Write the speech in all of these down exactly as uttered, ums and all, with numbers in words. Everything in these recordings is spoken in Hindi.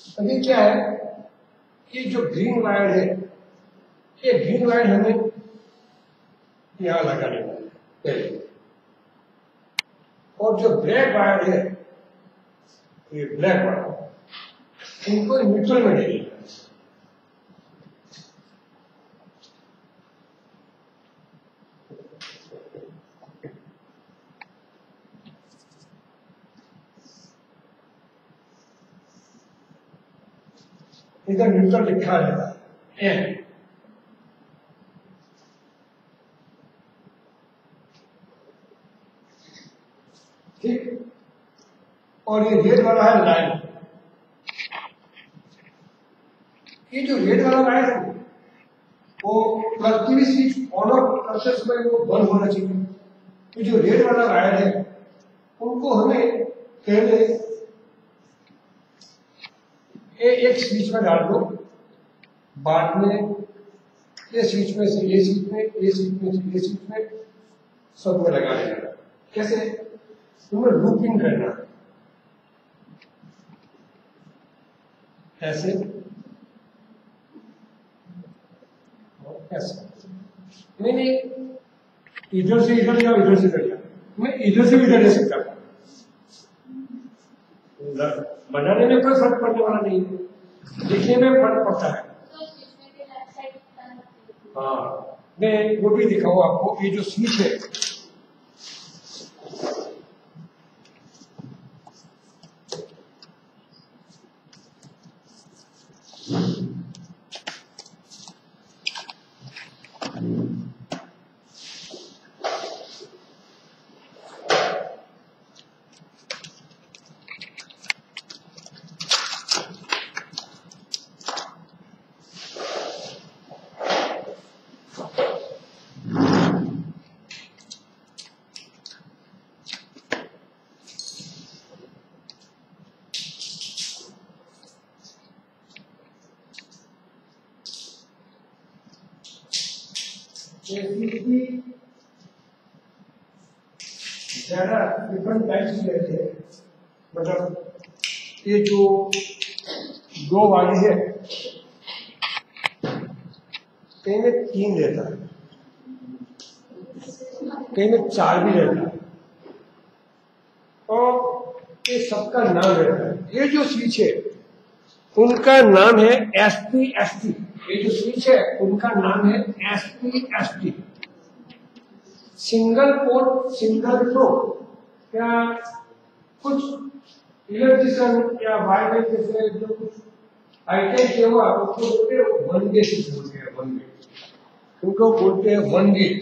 अभी क्या है, ये जो ग्रीन वायर है, ये ग्रीन वायर हमें यहां लगाने वाले है, और जो ब्लैक वायर है, ये ब्लैक वायर, इनको न्यूट्रल में देंगे। इधर न्यूट्रल लिखा रहता है एन, ठीक, और ये रेड वाला है लाइन। ये जो रेड वाला लाइन है वो कभी भी स्विच ऑन ऑफ करते समय वो बंद होना चाहिए। ये जो रेड वाला वायर है उनको हमें पहले ये एक स्विच में डाल दो, बाद में ये स्विच में से ये स्विच में, ये स्विच में से ये स्विच में, सब में लगा देना। कैसे? तुम्हें लूपिंग करना, ऐसे ऐसे नहीं नहीं, इधर से इधर या इधर से कर लिया, मैं इधर से भी इधर ले सकता हूं। बनाने में कोई फर्क पड़ने वाला नहीं है, दिखने में फर्क पड़ता है। हाँ, मैं वो भी दिखाऊं आपको। ये जो स्विच है, ज्यादा डिफरेंट टाइप्स के रहते हैं। मतलब ये जो दो वाली है, कहीं में तीन रहता है, कहीं में चार भी रहता है, और ये सबका नाम रहता है। ये जो स्विच है उनका नाम है एस पी एस टी। ये जो स्विच है उनका नाम है S P S T, single port single throw. क्या कुछ इलेक्ट्रिशियन या वायरमैन जैसे जो कुछ आइटम किया हुआ उसको बोलते हैं वन वे स्विच बोलते हैं, वन वे, उनको बोलते हैं वन वे।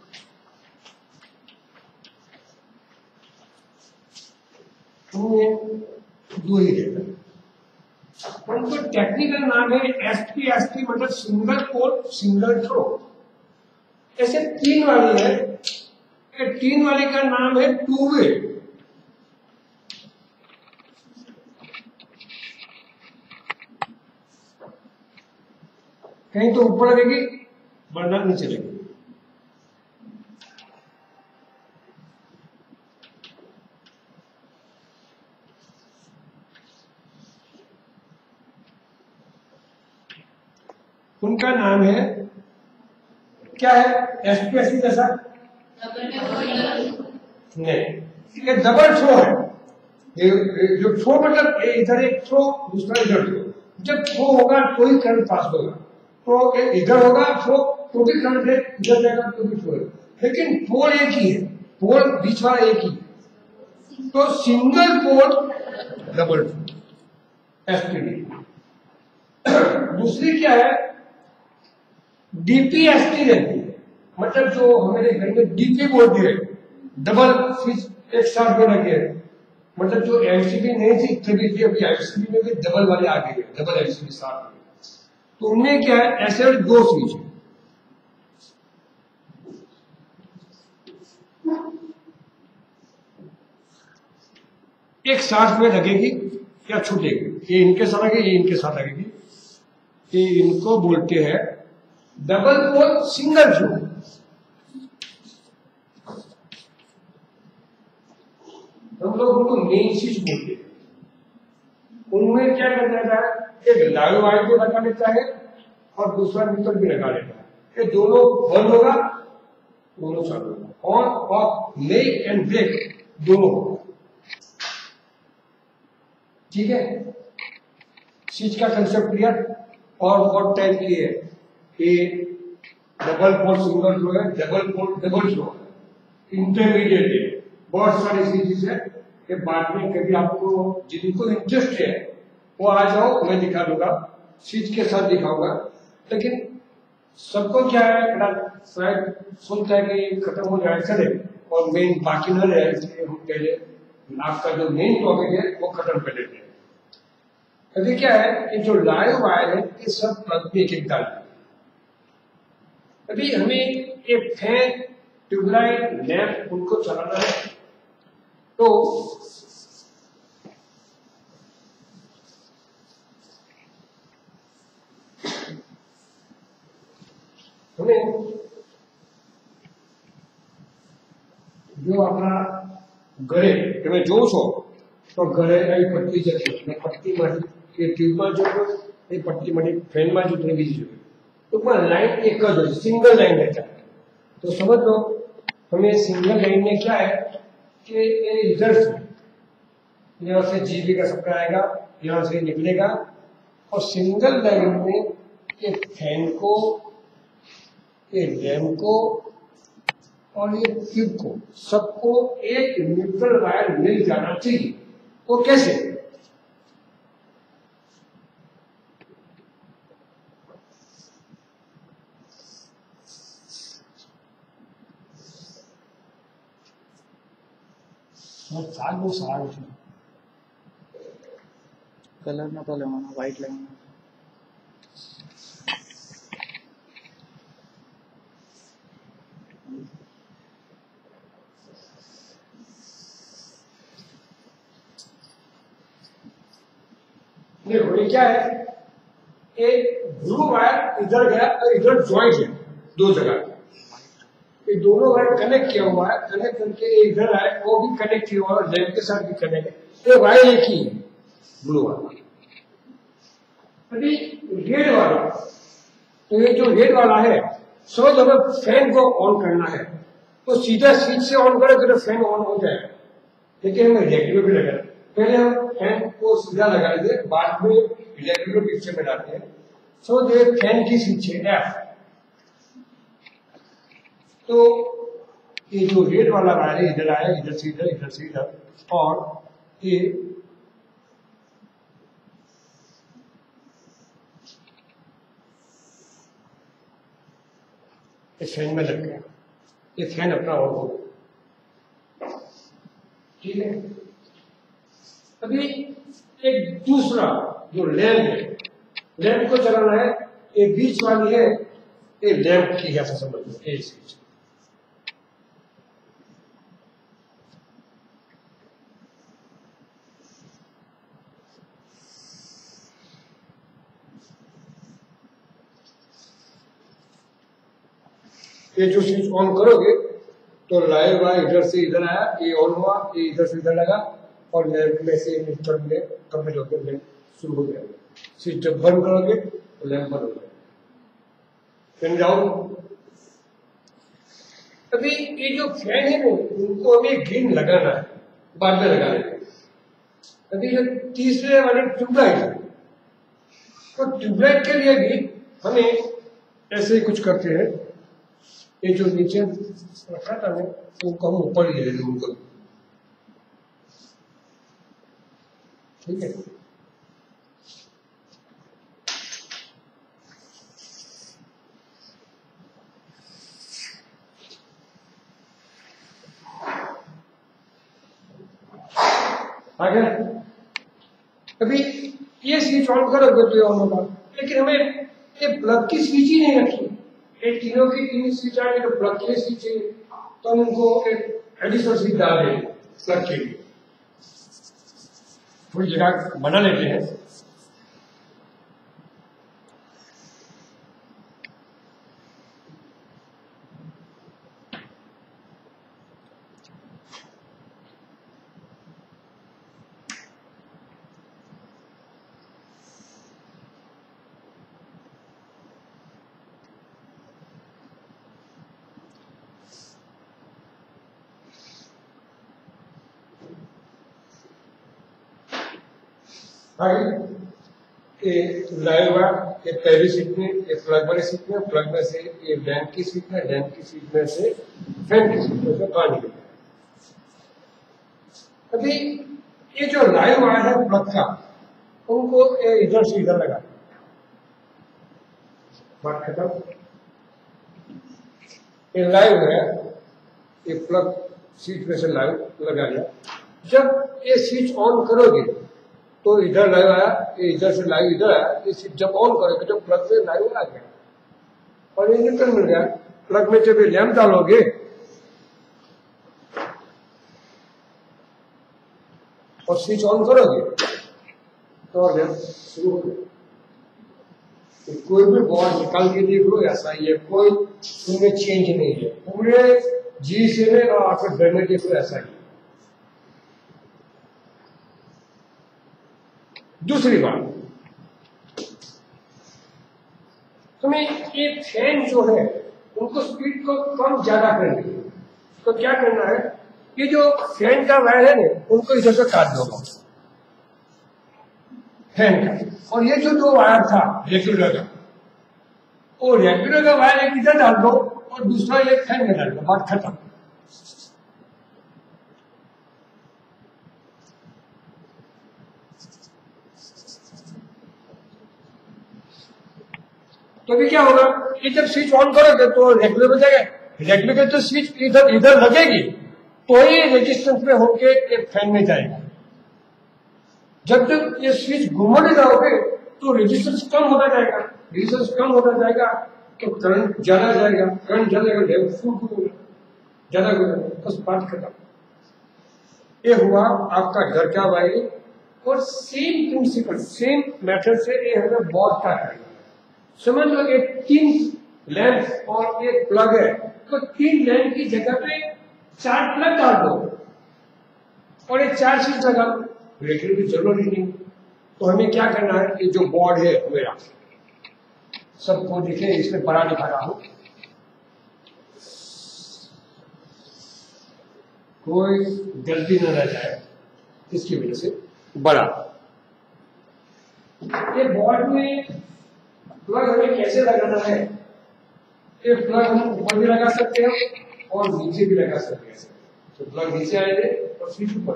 दो ही रहता है, उनको टेक्निकल नाम है एस पी एस टी, मतलब सिंगल पोर्ट सिंगल थ्रो। ऐसे तीन वाली है, तीन वाले का नाम है टू वे। कहीं तो ऊपर लगेगी वरना नीचे लगेगी। उनका नाम है क्या है? एसपीएससी जैसा नहीं, ये डबल थ्रो है। ये जो थ्रो मतलब इधर एक थ्रो दूसरा इधर थ्रो। जब थ्रो होगा तो ही करंट पास होगा, तो इधर होगा थ्रो तो भी करंट है, इधर जाएगा तो भी थ्रो है, लेकिन पोल एक ही है, पोल बीच वाला एक ही है। तो single pole double throw SPD. दूसरी क्या है? डीपीएसटी रहती है, मतलब जो हमारे घर में डीपी बोलती है, डबल स्विच एक साथ में लगे, मतलब जो एमसीबी नहीं थी तभी थी, अभी एमसीबी में भी डबल वाले आ गए, डबल एमसीबी साथ में। तो उनमें क्या है, ऐसे दो स्विच है, एक साथ में लगेगी या छूटेगी, ये इनके साथ लगेगी, ये इनके साथ लगेगी। ये इनको बोलते हैं डबल पोल सिंगल थ्रो। हम लोग उनको मेन स्विच बोलते हैं। उनमें क्या कर देता है, एक लाइव वायर भी लगा लेता है और दूसरा मीटर भी लगा लेता है। ये दोनों बंद होगा, दोनों चालू होगा, on off make and break दोनों होगा। ठीक है, स्विच का कंसेप्ट क्लियर। और बहुत टाइप की है, ये डबल पोल सिंगल फ्लो है, डबल पोल डबल फ्लो है, इंटरमीडिएट है, बहुत सारी चीजें है। ये बाद में कभी आपको जिनको इंटरेस्ट है वो आ जाओ, मैं दिखा दूंगा, स्विच के साथ दिखाऊंगा। लेकिन सबको क्या है, शायद सोचता है कि खत्म हो जाए चले और मेन बाकी न रहे, इसलिए हम पहले आपका जो मेन टॉपिक है वो खत्म कर लेते हैं। अभी क्या है, ये जो लाइव वायर है ये सब प्लग में एक एक डाल। अभी हमें एक फैन, ट्यूबलाइट, लैंप उनको चलाना है, तो हमें जो अपना घरे તમે જોવો છો તો ઘરે આવી પટ્ટી જતી અને પટ્ટીમાં એ ટ્યુબમાં જો એ પટ્ટીમાંથી ફેનમાં જો તમે બીજી જોઈએ ટૂંકમાં લાइन एक જ હોય, सिंगल लाइन रहता है। तो समझ लो हमें सिंगल लाइन में क्या है कि ये इधर से यहाँ से जीबी का सप्लाई आएगा, यहाँ से निकलेगा, और सिंगल लाइन में ये फैन को, ये लैम्प को और ये ट्यूब को सबको एक न्यूट्रल वायर मिल जाना चाहिए। वो कैसे? સારું સારું છે, કલર નતો લેવાનો, વ્હાઈટ લેવાનો। देखो ये क्या है, एक ब्लू वायर इधर गया और इधर ज्वाइंट है दो जगह, ये दोनों वायर कनेक्ट किया हुआ है, कनेक्ट करके इधर आए वो भी कनेक्ट किया हुआ है, लैंप के साथ भी कनेक्ट है, ये वायर एक ही है ब्लू वाला। अभी रेड वाला, तो ये जो रेड वाला है, समझ लो अगर फैन को ऑन करना है तो सीधा स्विच से ऑन करो तो फैन ऑन हो जाएगा, लेकिन हमें रेगुलर भी लगा, पहले हम फैन को सीधा लगा देते, बाद में रेगुलर पिक्चर में डालते हैं। सो जो फैन की स्विच है एफ, तो ये जो रेड वाला वायर है इधर आया, इधर से इधर, इधर से इधर, और ये इस फैन में लग गया, ये फैन अपना ऑन हो गया। ठीक है, अभी एक दूसरा जो लैंप है, लैंप को चलाना है, ये बीच वाली है, ये लैंप की ऐसा समझ लो, ये चीज ये जो स्विच ऑन करोगे तो लाइव वायर इधर से इधर आया, ये ऑन हुआ, ये इधर से इधर लगा, और लैंप में से न्यूट्रल में कंप्लीट होकर लैंप शुरू हो गया। स्विच जब बंद करोगे तो लैंप बंद हो जाएगा। समझाओ? अभी ये जो फैन है ना, उनको हमें ग्रीन लगाना है, बाद में लगा लेंगे। अभी जो तीसरे वाले ट्यूबलाइट है, तो ट्यूबलाइट के लिए भी हमें ऐसे ही कुछ करते हैं, ये जो नीचे रखा था ना उनको हम ऊपर ही ले लेंगे उनको, ठीक है। आगे अभी ये स्विच ऑन करोगे तो ये ऑन होगा, लेकिन हमें ये प्लग की स्विच ही नहीं रखी, ये तीनों की तीन स्विच आएंगे तो प्लग की स्विच है, तो हम उनको एक एडिशनल स्विच डाल देंगे प्लग के लिए, थोड़ी जगह बना लेते हैं। आगे ये लाइव वायर, ये पहली सीट में, ये प्लग वाली सीट में, प्लग में से ये लैंप की सीट में, लैंप की सीट में से फैन की सीट में से बाहर निकल गया। अभी ये जो लाइव वायर है प्लग का, उनको इधर से इधर लगा, बात खत्म। ये लाइव है, ये प्लग स्विच में से लाइव लगा लिया। जब ये स्विच ऑन करोगे तो इधर लाइव आया, ये इधर से लाइव इधर आया। ये स्विच जब ऑन करोगे तो प्लग में लाइव आ गया और ये न्यूट्रल मिल गया। प्लग में जब ये लैंप डालोगे और स्विच ऑन करोगे तो लैंप शुरू हो गया। कोई भी बॉर्ड निकाल के देख लो, ऐसा ही है, कोई उसमें चेंज नहीं है, पूरे जी से में और आपको डरने देख लो, ऐसा ही। दूसरी बात, तुम्हें ये फैन जो है उनको स्पीड को कम ज्यादा करनी है, तो क्या करना है, ये जो फैन का वायर है ना, उनको इधर से काट दो फैन का, और ये जो दो वायर था रेगुलर का, वो रेगुलर का वायर एक इधर डाल दो और दूसरा एक फैन में डाल दो, बात खत्म। तो भी क्या होगा कि जब स्विच ऑन करोगे तो रेगुलर हो जाएगा, रेगुलर तो स्विच इधर इधर लगेगी तो ही रेजिस्टेंस में होके एक फैन में जाएगा। जब तक ये स्विच घुमाने जाओगे तो रेजिस्टेंस कम होता जाएगा, रेजिस्टेंस कम होता जाएगा तो करंट ज्यादा जाएगा, करंट ज्यादा जाएगा, फुल होगा, ज्यादा होगा, बस बात खत्म। ये हुआ आपका घर का वायरिंग। और सेम प्रिंसिपल, सेम मेथड से ये हमें बॉर्ड का है। समझ लो ये तीन लैंप और एक प्लग है, तो तीन लैंप की जगह पे चार प्लग डाल दो और ये चार चीज लगा, रेगुलेटर की जरूरत ही नहीं। तो हमें क्या करना है, ये जो बोर्ड है मेरा, सबको दिखे, इसमें बड़ा लिखा रहा हूं, कोई गलती न रह जाए इसकी वजह से बड़ा। ये बोर्ड में प्लग हमें कैसे लगाना है, ये प्लग हम ऊपर भी लगा सकते हैं और नीचे भी लगा सकते हैं। तो प्लग नीचे आएंगे और स्विच ऊपर,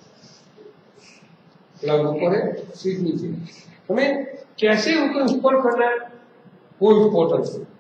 प्लग ऊपर है, स्विच नीचे। हमें कैसे उनको इंस्टॉल करना है वो इम्पोर्टेंट है।